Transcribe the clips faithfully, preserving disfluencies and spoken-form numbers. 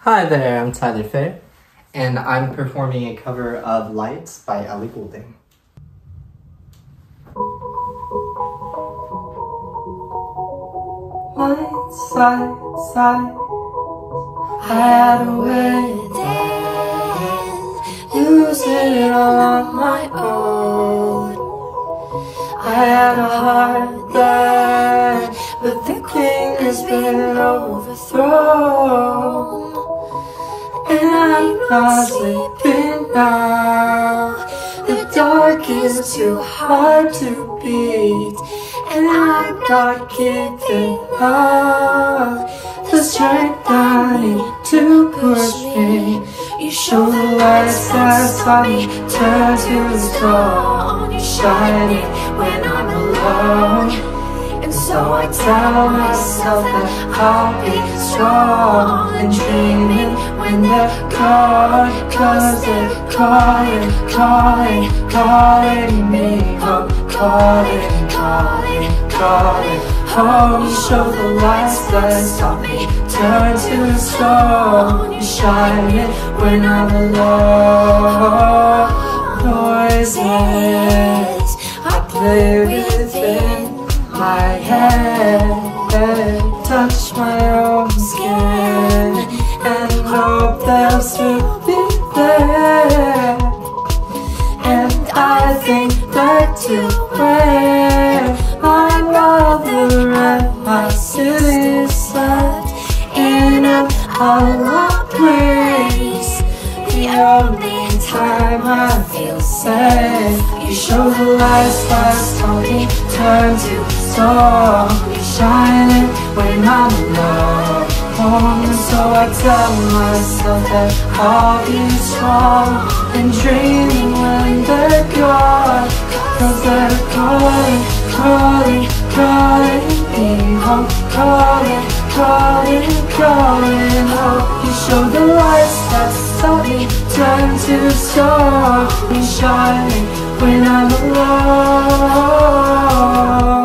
Hi there, I'm Tyler Fair, and I'm performing a cover of Lights by Ellie Goulding. Lights, lights, lights, I had a wedding, lose it all on my own. I had a heart then, but the king has been overthrown. And I'm not sleeping now. The dark is too hard to beat, and I'm not giving up. The strength I need to push me. You show the lights that saw me turn to stone. You shine it when I'm alone. And so I tell myself that I'll be strong and dreaming when they're gone. Cause they're calling, calling, calling me home. Calling, calling, calling home. You show the lights that stop me turn to stone. You shine it when I'm alone. Noises I play within my head, touch my own skin and hope they'll still be there. And I think back to where my mother and my city slept in a hollow place. The only time I feel safe. You show the lights that's on me turn to stone. You shine it when I'm alone. And so I tell myself that I'll be strong and dreaming when they're gone. Cause they're calling, calling, calling me home. Calling, calling, calling home. You show the lights that stop me turn to stone. You shine it when I'm alone.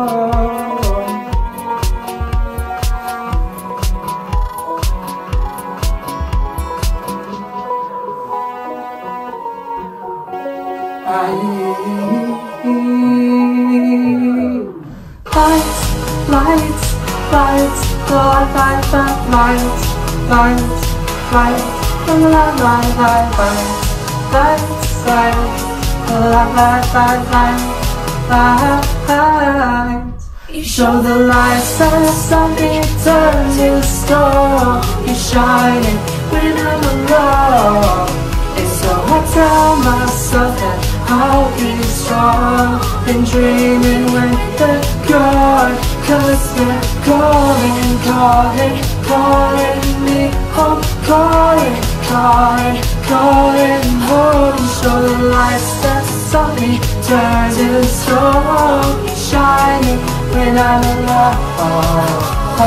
Lights, lights, lights, light, light, lights, lights, lights, light, light, light, lights, lights, light, light, light, lights. You show the lights that something turns to stone. You shine it when I'm alone. And so I tell myself that I'll be strong and dreaming when they're gone. Cause they're calling, calling, calling me home. Calling, calling, calling home. Show the lights that saw me turn to stone. Shining when I'm alone. Oh,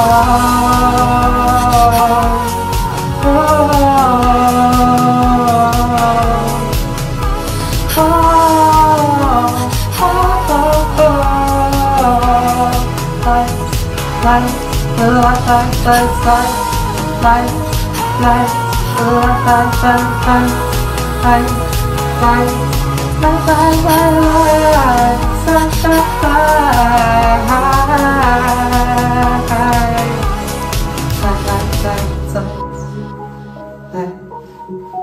oh, oh, lights, lights, lights, lights, lights, lights, lights, lights, lights, lights, lights, lights, lights, lights, lights.